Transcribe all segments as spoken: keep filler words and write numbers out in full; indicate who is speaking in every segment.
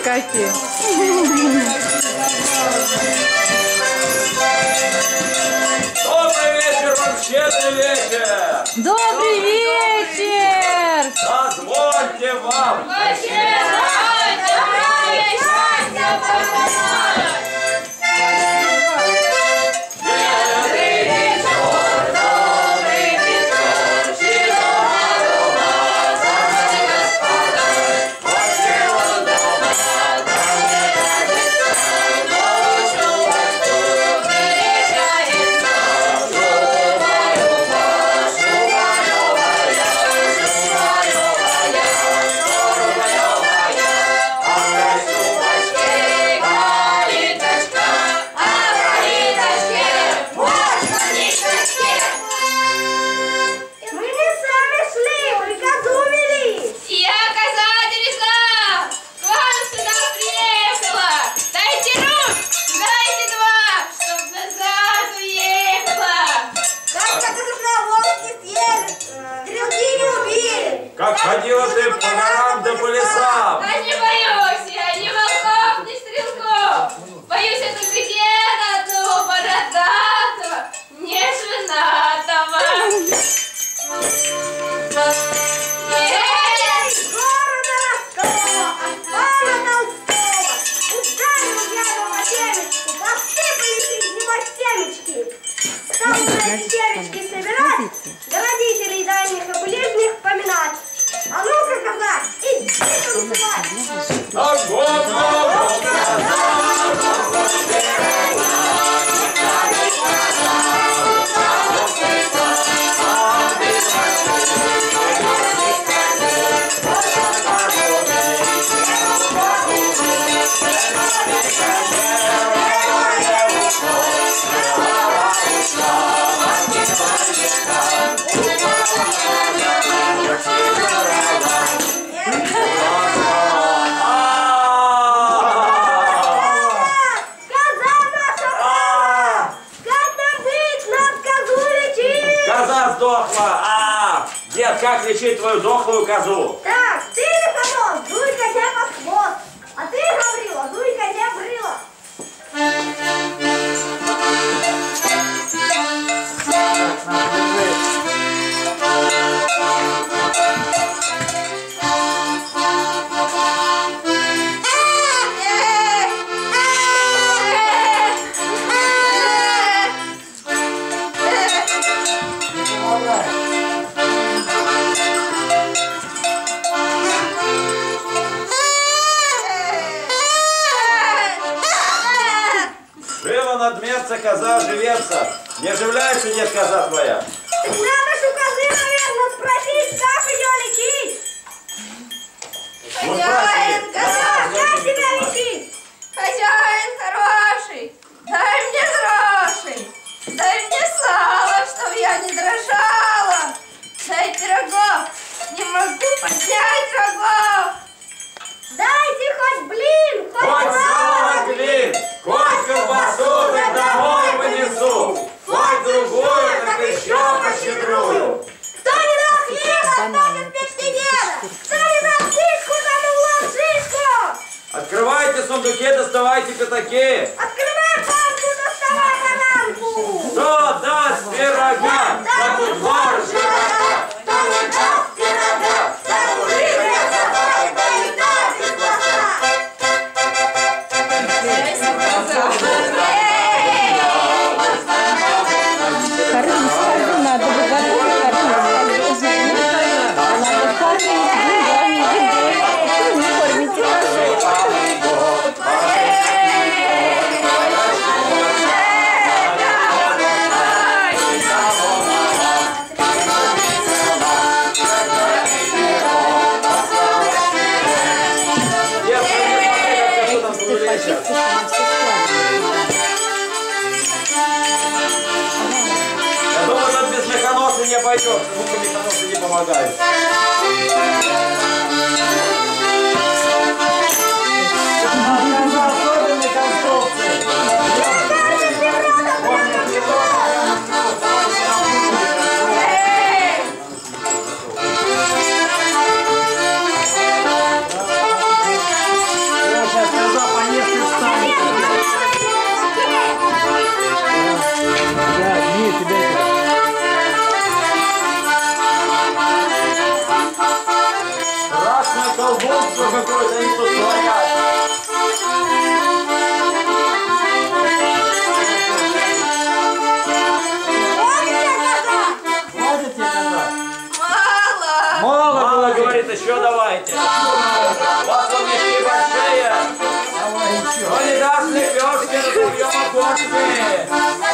Speaker 1: какие.
Speaker 2: Добрый вечер вам, щедрый вечер!
Speaker 1: Добрый вечер!
Speaker 2: Дозвольте вам! Как ходила ты по горам да по лесам?
Speaker 3: Да не боюсь я ни волков, ни стрелков. Боюсь я только деда одного бородатого, не женатого.
Speaker 4: Из города Ростова, от пана Толстого, ударил дяду по семечку, посыпались из него семечки. Стал на эти семечки собирать, да родителей дальних и ближних поминать. А ну-ка, казак, иди танцевать!
Speaker 2: Дед, как лечить твою дохлую козу?
Speaker 4: Так, ты, Михаил, дуй козе под хвост, а ты, Гаврила, дуй козе в рыло.
Speaker 2: Надмется, коза живется. Не оживляется, нет, коза твоя?
Speaker 4: Так надо ж у козы, наверное, спросить, как ее лечить.
Speaker 3: Хозяин,
Speaker 4: Коза, как тебя лечить?
Speaker 3: хозяин хороший, дай мне грошей, дай мне сало, чтоб я не дрожала. Дай пирогов, не могу поднять рогов.
Speaker 4: Дайте хоть блин, хоть
Speaker 2: Хоть сало, блин, хоть колбасу, так домой понесу. Хоть другую, так еще пощедрую.
Speaker 4: Кто не дал хлеба, тот печки деда. Кто не дал шишку, тому в лоб шишку.
Speaker 2: Открывайте сундуки, доставайте пятаки.
Speaker 4: Открывай банку, доставай бананку.
Speaker 2: Кто даст пирога, тому двор широка.
Speaker 4: Кто не даст пирога, тому рыбная собака, да и так из глаза.
Speaker 1: Кормить скажу, надо выгодить, кормить скажу. Надо кормить деньгами, едой. Почему не кормите козу?
Speaker 2: Я думаю, тут без механоса не обойдется. Ну-ка, механосы не помогают. Особенной конструкции. колдунство какое-то они тут творят. Хватит тебе казак?
Speaker 3: Мало.
Speaker 2: Мало, мало, говорит, еще давайте. У вас он мешки большие. Но не даст лепешки, разобьем окошки.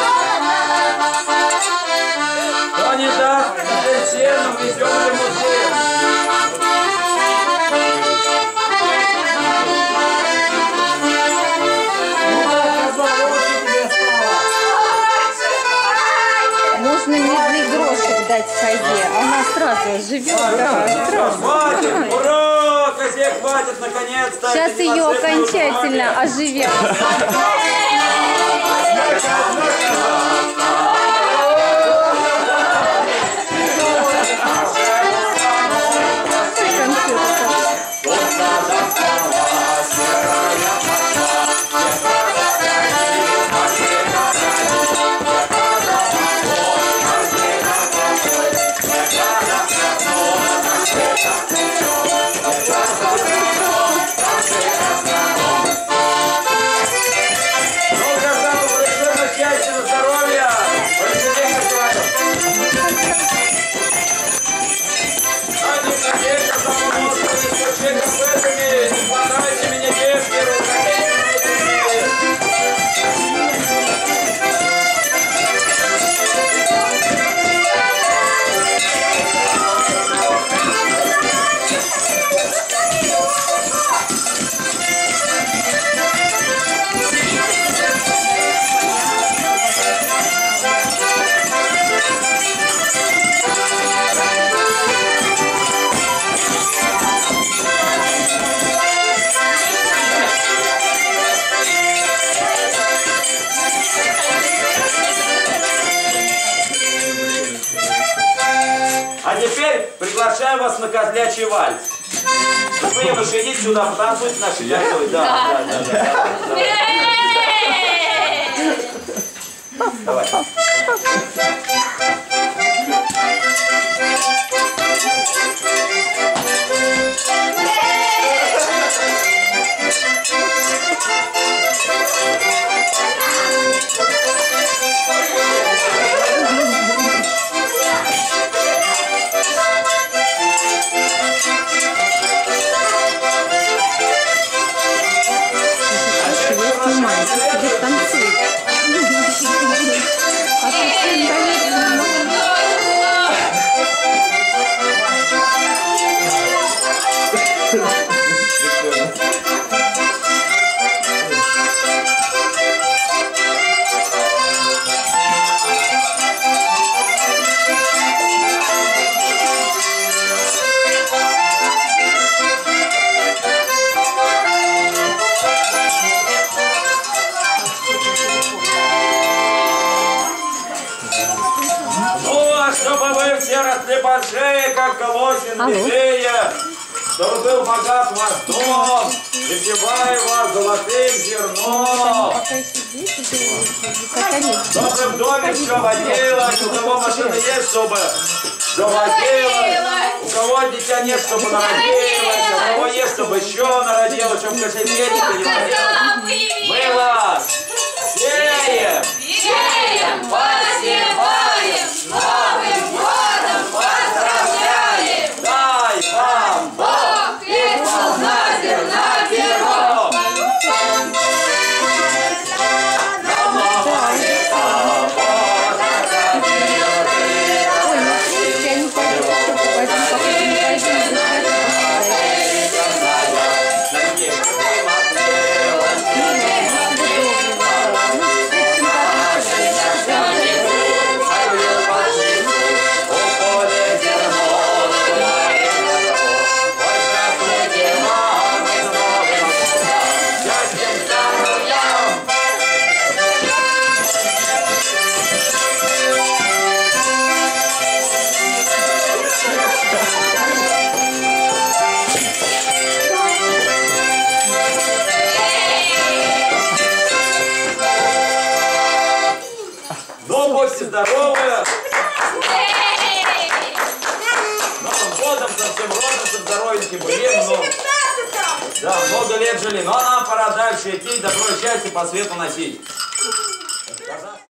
Speaker 2: Кто не даст апельсину, везем лимузин.
Speaker 1: Можно медный грошек дать козе, она сразу живет. Да, сразу.
Speaker 2: Хватит, ура! Козе хватит, наконец-то.
Speaker 1: Сейчас ее окончательно оживят.
Speaker 2: Приглашаю вас на козлячий вальс. Вы идите сюда, потанцуйте наши герой. Да, да, да, да, да. Давай. Большие, как колосин, белее, чтобы был богат ваш дом, припевая вас золотым зерном. Чтобы в доме все водилось, у кого машина есть, чтобы все водилось, у кого дитя нет, чтобы народилось, у кого есть, чтобы еще народилось, чтобы косяки не понимали. Мы вас сеем,
Speaker 3: сеем, посеваем, новым годом поздравляем!
Speaker 2: Дай вам
Speaker 3: Бог и полна зерна перов!
Speaker 1: Ой, ну слушайте, я не пойду, возьму какой-то магазин.
Speaker 2: Здоровы! Новым годом, со всем родом, со здоровеньки
Speaker 4: В
Speaker 2: были,
Speaker 4: две тысячи
Speaker 2: много,
Speaker 4: пятнадцатом!
Speaker 2: да, много лет жили. Ну а нам пора дальше идти, добро и счастье по свету носить.